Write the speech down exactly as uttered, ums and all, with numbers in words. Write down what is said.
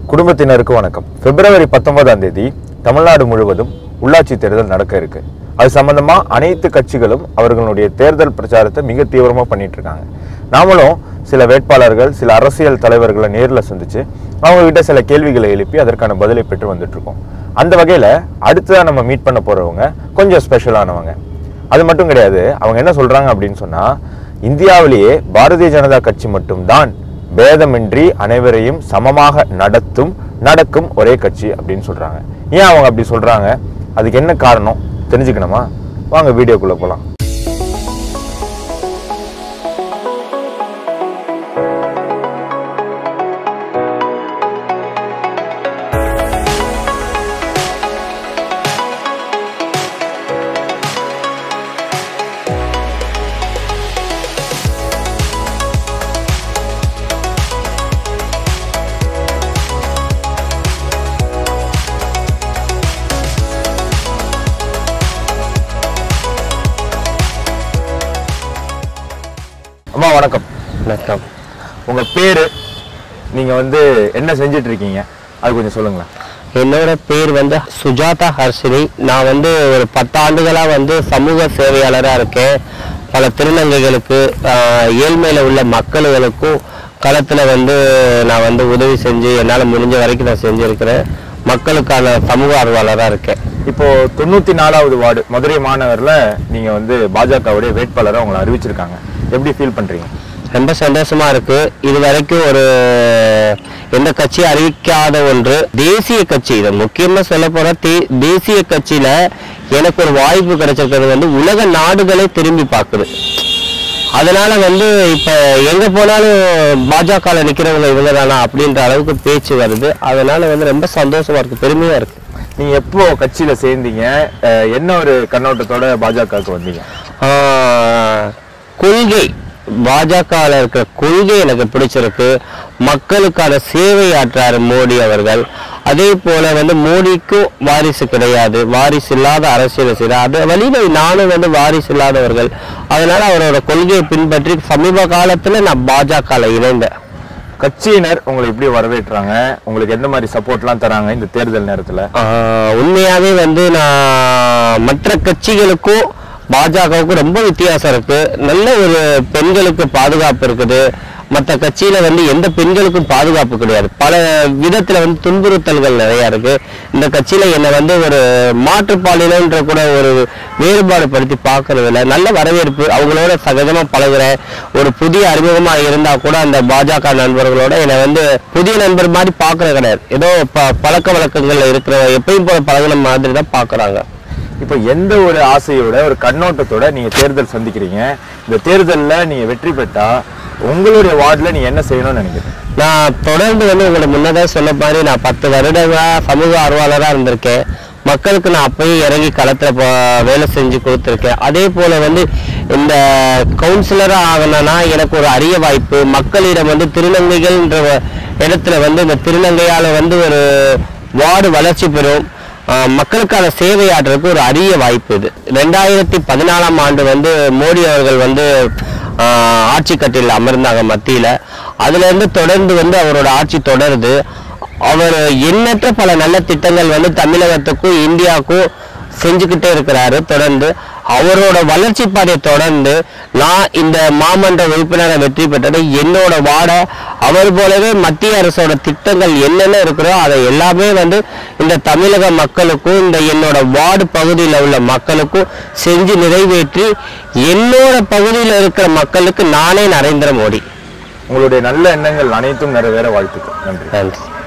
குடும்பத்தினருக்கு வணக்கம். பிப்ரவரி பத்தொன்பதாம் தேதி தமிழ்நாடு முழுவதும் உள்ளாட்சி தேர்தல் நடக்க இருக்கு. அது சம்பந்தமா அனைத்து கட்சிகளும் அவர்களுடைய தேர்தல் பிரச்சாரத்தை மிக தீவிரமா பண்ணிட்டு இருக்காங்க. நாமளும் சில வேட்பாளர்கள், சில அரசியல் தலைவர்களை நேரில் சந்திச்சு அவங்க கிட்ட சில கேள்விகளை எழுப்பி அதற்கான பதிலை பெற்று வந்துட்டு இருக்கோம். அந்த வகையில அடுத்ததான் நம்ம மீட் பண்ண போறவங்க கொஞ்சம் ஸ்பெஷலானவங்க. அது மட்டும் கிடையாது, அவங்க என்ன சொல்றாங்க அப்படின்னு சொன்னா, இந்தியாவிலேயே பாரதிய ஜனதா கட்சி மட்டும்தான் பேதமின்றி அனைவரையும் சமமாக நடத்தும் நடக்கும் ஒரே கட்சி அப்படின்னு சொல்றாங்க. ஏன் அவங்க அப்படி சொல்றாங்க, அதுக்கு என்ன காரணம் தெரிஞ்சுக்கணுமா? வாங்க வீடியோக்குள்ள போலாம். அம்மா வணக்கம். வணக்கம். உங்க பேரு, நீங்க வந்து என்ன செஞ்சிட்டு இருக்கீங்க, அது கொஞ்சம் சொல்லுங்களேன். என்னோட பேர் வந்து சுஜாதா ஹர்ஷினி. நான் வந்து ஒரு பத்தாண்டுகளா வந்து சமூக சேவையாளராக இருக்கேன். பல திருநங்கைகளுக்கு, ஏழ்மையில உள்ள மக்களுக்கும் களத்தில் வந்து நான் வந்து உதவி செஞ்சு என்னால் முடிஞ்ச வரைக்கும் நான் செஞ்சுருக்கிறேன். மக்களுக்கான சமூக ஆர்வலராக இருக்கேன். இப்போ தொண்ணூத்தி நாலாவது வார்டு மதுரை மாநகரில் நீங்க வந்து பாஜகவுடைய வேட்பாளராக உங்களை அறிவிச்சிருக்காங்க. எப்படி ஃபீல் பண்றீங்க? ரொம்ப சந்தோஷமா இருக்கு. இது வரைக்கும் ஒரு எந்த கட்சியும் அறிவிக்காத ஒன்று தேசிய கட்சி. இதை முக்கியமா சொல்ல போனா தேசிய கட்சியில எனக்கு ஒரு வாய்ப்பு கிடைச்சிருக்கிறது வந்து உலக நாடுகளே திரும்பி பார்க்குது. அதனால வந்து இப்ப எங்க போனாலும் பாஜக நிக்கிறவங்க இவங்க தானா அப்படின்ற அளவுக்கு பேச்சு வருது. அதனால வந்து ரொம்ப சந்தோஷமா இருக்கு, பெருமையா இருக்கு. நீங்க எப்போ கட்சியில சேர்ந்தீங்க, என்ன ஒரு கண்ணோட்டத்தோட பாஜகவுக்கு வந்தீங்க? கொள்கை, பாஜகவில் இருக்கிற கொள்கை எனக்கு பிடிச்சிருக்கு. மக்களுக்கான சேவை ஆற்றாரு மோடி அவர்கள். அதே போல வந்து மோடிக்கும் வாரிசு கிடையாது, வாரிசு இல்லாத அரசியல் செய்யறார். அது வழியில நானும் வந்து வாரிசு இல்லாதவர்கள். அதனால அவரோட கொள்கையை பின்பற்றி சமீப காலத்துல நான் பாஜகவில் இணைந்தேன். கட்சியினர் உங்களை எப்படி வரவேற்றாங்க, உங்களுக்கு எந்த மாதிரி சப்போர்ட்லாம் தராங்க இந்த தேர்தல் நேரத்துல? உண்மையாவே வந்து நான் மற்ற கட்சிகளுக்கும் பாஜகவுக்கு ரொம்ப வித்தியாசம் இருக்கு. நல்ல ஒரு பெண்களுக்கு பாதுகாப்பு இருக்குது. மற்ற கட்சியில வந்து எந்த பெண்களுக்கும் பாதுகாப்பு கிடையாது. பல விதத்துல வந்து துன்புறுத்தல்கள் நிறைய இருக்கு. இந்த கட்சியில என்னை வந்து ஒரு மாற்றுப்பாலினன்ற கூட ஒரு வேறுபாடு படுத்தி பார்க்கறது இல்லை. நல்ல வரவேற்பு, அவங்களோட சகஜமா பழகுற ஒரு புதிய அறிமுகமா இருந்தா கூட அந்த பாஜக நண்பர்களோட என்னை வந்து புதிய நண்பர் மாதிரி பார்க்கறது கிடையாது. ஏதோ ப பழக்க வழக்கங்கள்ல இருக்கிற எப்பயும் போல பழகின மாதிரி தான் பாக்குறாங்க. இப்போ எந்த ஒரு ஆசையோட ஒரு கண்ணோட்டத்தோட நீங்க தேர்தல் சந்திக்கிறீங்க? இந்த தேர்தலில் நீங்க வெற்றி பெற்றா உங்களுடைய வார்டில் நீங்க என்ன செய்யணும்னு நினைக்கிறேன்? நான் தொடர்ந்து வந்து உங்களை முன்னதாக சொன்ன மாதிரி நான் பத்து வருடங்களா சமூக ஆர்வலராக இருந்திருக்கேன். மக்களுக்கு நான் அப்பயும் இறங்கி களத்தில் வேலை செஞ்சு கொடுத்துருக்கேன். அதே போல வந்து இந்த கவுன்சிலராக ஆகணும்னா எனக்கு ஒரு அரிய வாய்ப்பு. மக்களிடம் வந்து திருநங்கைகள்ன்ற இடத்துல வந்து இந்த திருநங்கையால் வந்து ஒரு வார்டு வளர்ச்சி பெறும், மக்களுக்கான சேவை ஆற்றுறதுக்கு ஒரு அரிய வாய்ப்பு இது. ரெண்டாயிரத்தி பதினாலாம் ஆண்டு வந்து மோடி அவர்கள் வந்து ஆட்சி கட்டில் அமர்ந்தாங்க மத்தியில. அதுல இருந்து தொடர்ந்து வந்து அவரோட ஆட்சி தொடருது. அவர் எண்ணற்ற பல நல்ல திட்டங்கள் வந்து தமிழகத்துக்கும் இந்தியாவுக்கும் செஞ்சுக்கிட்டே இருக்கிறாரு. தொடர்ந்து அவரோட வளர்ச்சி பாதையை தொடர்ந்து நான் இந்த மாமன்ற உறுப்பினரை வெற்றி பெற்றது என்னோட வார்டை அவர் போலவே மத்திய அரசோட திட்டங்கள் என்னென்ன இருக்கிறோ அதை எல்லாமே வந்து இந்த தமிழக மக்களுக்கும் இந்த என்னோட வார்டு பகுதியில் உள்ள மக்களுக்கும் செஞ்சு நிறைவேற்றி என்னோட பகுதியில் இருக்கிற மக்களுக்கு நானே நரேந்திர மோடி. உங்களுடைய நல்ல எண்ணங்கள் அனைத்தும் நிறைவேற வாழ்த்துக்கள். நன்றி. நன்றி.